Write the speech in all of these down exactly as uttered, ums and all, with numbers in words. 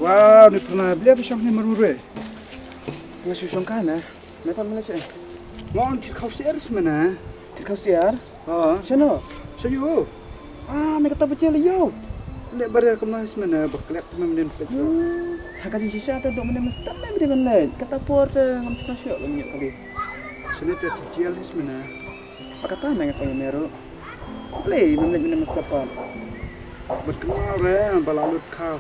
Wow, ni pernah beli apa song ni merure? Nggak susung kan ya? Mereka mana sih? Ngon kau siar semana? Kau siar? Oh, Siapa? sayu. Ah, mereka tak percaya yo. Lek baria kemana semana? Berkelak kemudian pergi. Hak kasih sisa tu untuk mana mesti mana beri mana? Kata por tu ngam suka syok banyak kali. Sini tu tercial di semana. Apa kata mereka pengen meru? Play mana mana mesti apa? Berkenal re, balalut kau.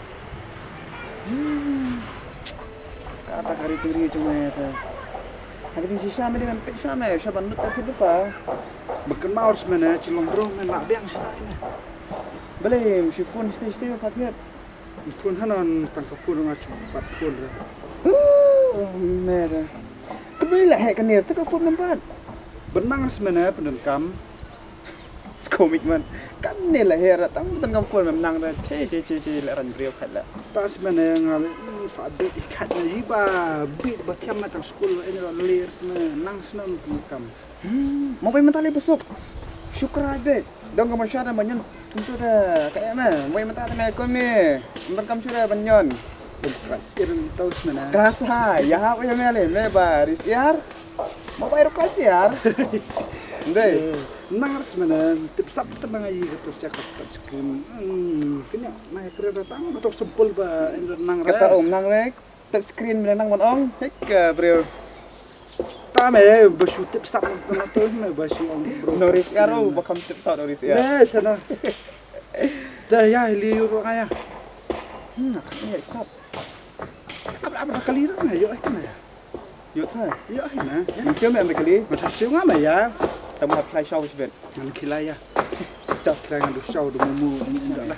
Kata kari turi cuma itu. Hak kasih sisa mana dengan peksa mana? Siapa nut tapi lupa. Berkenal semana, cilong bro, nak biang sana. Boleh, si pun stay-stay pakai. Pun hanan tangkap pun ngacu empat pun. Oh, merah. Kebeli lah hek kenir tu kau nampak. Benang semana pendengkam. Komik man. Kan ni lah hera tang pendengkam pun menang dah. Cih cih cih cih leran beriau khala. Tak semana yang ngal sadet ikat ni ba bit bakiam matang sekolah ini lir nang senam pendengkam. Hmm, mau pergi mentali besok. Syukur aja. Dong kamu syara banyak untuk dah kayak mana? Mau mentali mereka ni. Pendengkam syara banyak. Sekian tahu semana. Kata, ya apa yang mele? Meba, risiar. Mau bayar kasiar. Ndai. Nang semana. Tipsap tenang aja gitu siapa tak screen. Kena naik kereta datang betul sempul ba nang. Kata om nang lek. Tak screen menang mon Hek bro. Tame basu tipsap tenang tu me basu om bro. Noris karo bakam tipsap noris ya. Eh sana. Dah ya liur kaya. Hmm, ni kap. Apa apa kali tu na yo kan ya. Yo thôi. Yo na. Mungkin memang kali. Macam siapa ngam ya? Tamu apply show sebab. Yang kilai ya. Cak kilai ngan show tu mu mu dah lah.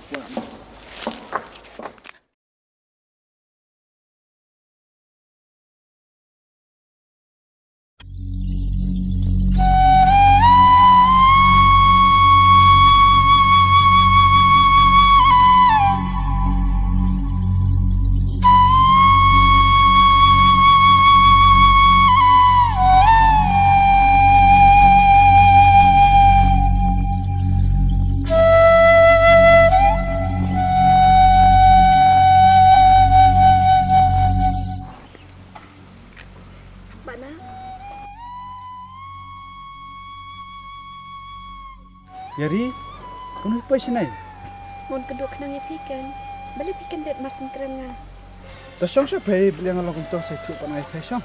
Yari, kau apa sih ni? Mon kedua kenangnya pikan, balik pikan det marsin kerana. Dah song siapa beli yang lagu tu saya tu panai pasang.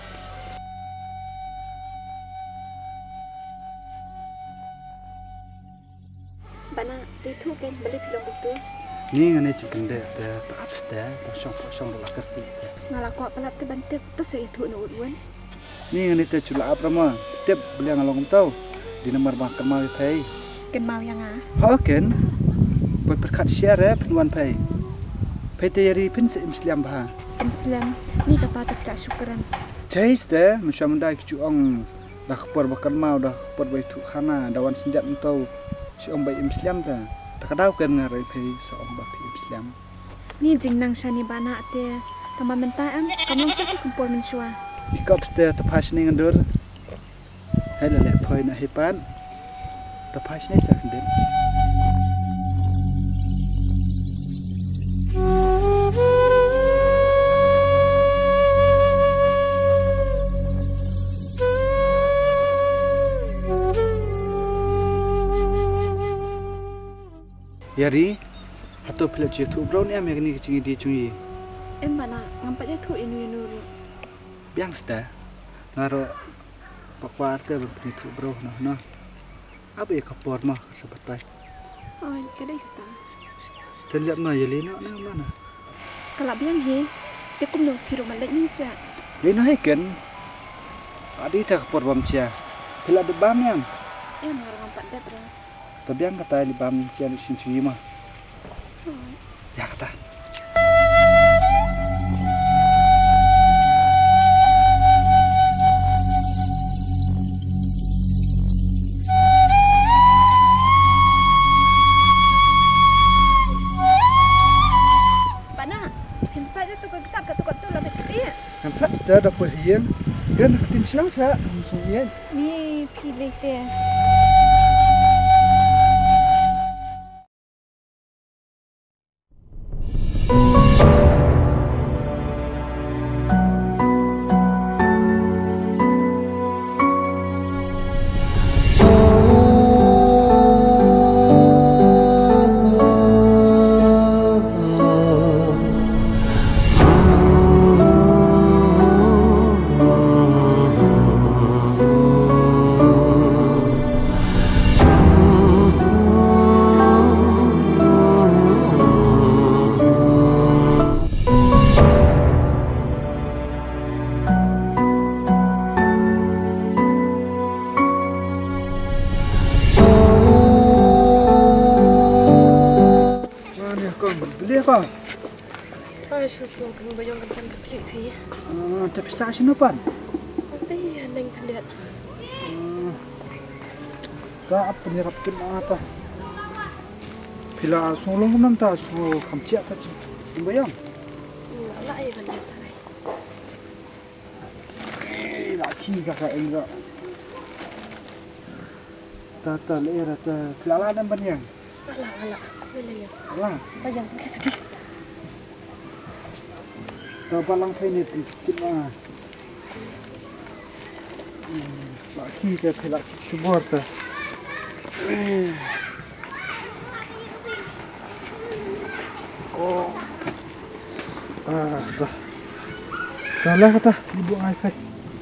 Bana itu kan balik pilih itu. Ni ngane chicken det, tak apa sih, tak song tak song lagu kerti. Ngalah kau pelap tu bantep tu saya itu nak uruan. Ni ngane tu cula apa mah? Tiap beli yang lagu tu di nomor makan mau pay. Ken mau yang ah? Ha ken. Buat berkat share eh penuan pay. Pay tayari pin se Islam bah. Islam ni kata tak tak syukuran. Jais deh, macam mendai kecuang dah kepor bakal mau dah kepor baitu khana dawan senjat entau si om bai Islam dah. Tak tahu kan ngarai pay seom bapi Islam. Ni jingnang shani bana ate. Tambah mentah am, kamu sakit kumpul mensua. Ikop sete tepas ni ngandur. Hele le poi na hipan. Tepas ni sakit. Yari, atau pilih jatuh bro ni ambil ni kecing dia cungi. Em bana ngampaknya tu inu inu. Biang sudah, ngaro pakwar tu berpenitu bro noh noh. Apa ya kapor mah sebetai. Oh, kedai kita. Terlihat mah ya lino ni mana? Kalau biang he, dia kumno piru malak ni sia. Lino he kan? Adi tak kapor bamcia. Bila ada bam yang. Em ngaro ngampak dah bro. Tapi yang kata di bam cia di sini mah. Ya kata. Kan sat sudah dapat hian, dia nak tin siang sa, langsung hian. Ni pilih dia. Thank you. Beli apa? Ay, susu kan bayang kencang ke pelik pi. Uh, tapi sa sino pan? Nanti neng tendet. Ka apa ni rapkin ata? Pila solong nam ta so kamcia ka chi. Bayang. Lah ai kan ta. Eh, laki ka ka enga. Ta le ra ta kelala dan banyang. Alah, alah. Boleh ya. Alah. Sayang sikit-sikit. Ta balang thai ni kin ma. Laki ka pila subor ta. Oh. Ah, ta. Ta lah kata ibu ai kai.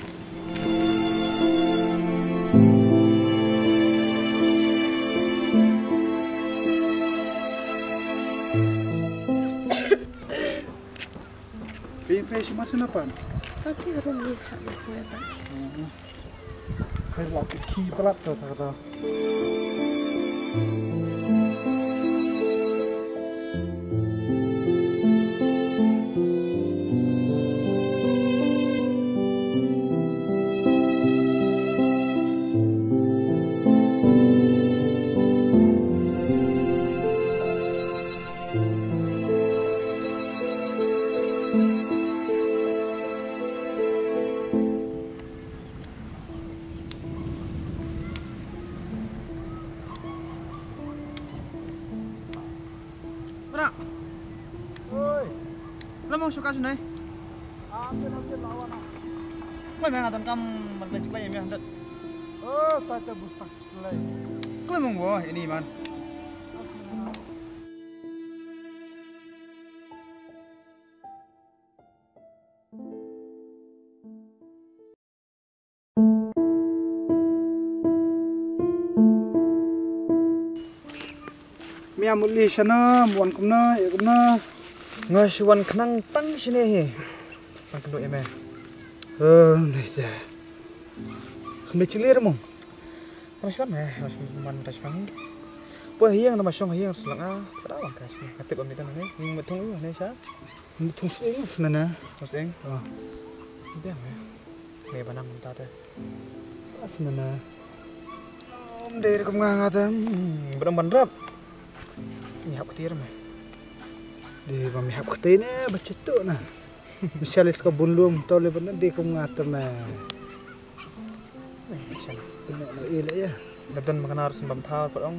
Pay si macam apa? Nanti harum ni tak boleh tak. Hai lak ki pelat tu kata. Lamang suka sunai. Ambil ambil lawan. Kau memang ada kam mantai ceklay yang ada. Oh, tak ada bustak ceklay. Kau memang wah ini man. Mi amuli sana, muan kumna, ya kumna. Ngasuan kenang tang sini he. Pak kedua eme. Eh, ni dah. Kami cilir mong. Ngasuan eh, ngasuan man tas pangi. Puah hiang nama song hiang selang ah. Kada wang kas. Katip am kita nang ni betung ni ni sa. Betung sing sana. Terus eng. Ah. Biar eh. Ni banang minta teh. Pas mana? Om dari kum ngata. Berang bandrap. Ni hak ketir meh. Di kami hak kete ni baca tu na. Misalis ka bunlum tau le benar di kum ngata na. Eh, sana. Tengok nak elak ya. Dadan makan harus sembam thal potong.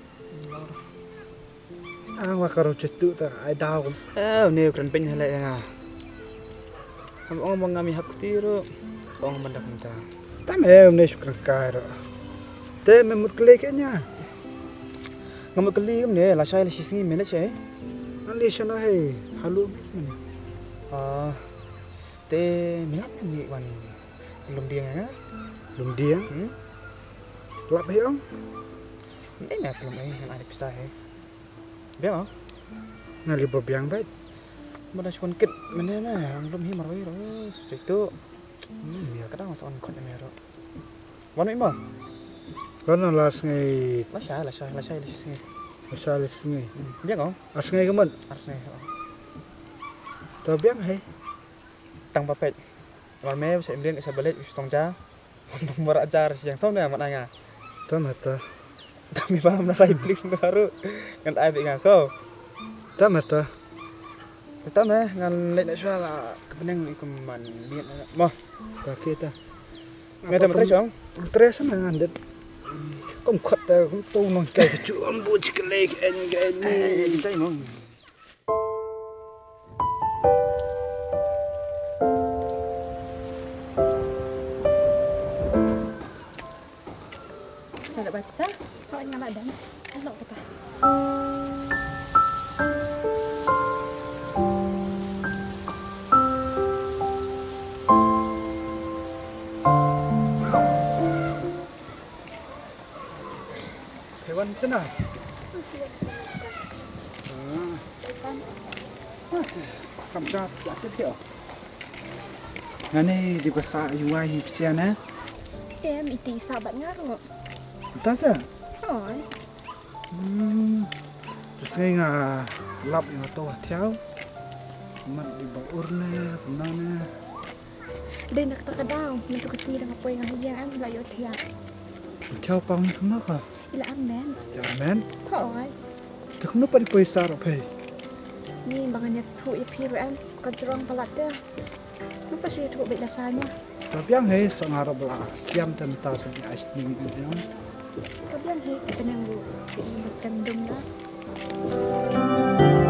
Ah, wa karo cetu ta ai dau. Eh, ni keren penya lek nga. Am ong mangami hak ketir. Ong bandak minta. Tam eh ni syukur karo. Te memut keleknya. Ngamuk keli kum ni la sai la sisingi mele cai. Nanti sana he halu mana? Ah, te milap ni wan belum dia nga. Belum dia. Hmm? Lap he ong. Ni nak belum ai yang ada pisah he. Biar ah. Ngali bobiang baik. Mana cuan kit mana na belum hi marwai ro. Itu. Hmm, ya kadang masuk on kon ni ro. Wan mai ma. Karena las ngai La sai la sai la sai la sisingi. masalis ngai. Biar ah. As ngai kaman. Harus ni. Tau biang he. Tang papet. Wan me sa imlian isa balik song ja. Nomor ajar yang som na mat nga. Tam hata. Kami paham na rai plik baru. Kan ai bi nga so. Tam hata. Kita meh ngan lek nak suara kebeneng ikum man lihat mah. Ta kita. Nghe tao mà thấy chóng. Tres mà ngàn đất. Không khất ta không tu nó cái cái chỗ ông bố chỉ cái lê cái anh cái anh Eh, kita imong. Ada baca? Kau ingat ada? Kalau kita. Hewan cina. Cảm giác đã tiếp hiểu. Ngày nay đi qua xã U I hiệp xe nè. Em iti sahabat ngaruh. Ta sa? Oh, Hmm. Terus nga lap yang tahu tiaw. Mat di bawah urne, kenana. Đây nak tak kadau, nak tu kasi dah apa yang hayang am la yo thia. Tiaw pang ni kena ka. Ila am men. Ya men. Thôi. Tak kena pada pesa rapai. Ni bangannya thu i pi am kan cerong palat dia. Masa sih thu baik dasarnya. Tapi yang hei sangar belah siam tentang sebi ice cream itu yang. Kabian hei kenang bu. Di makan dum dah.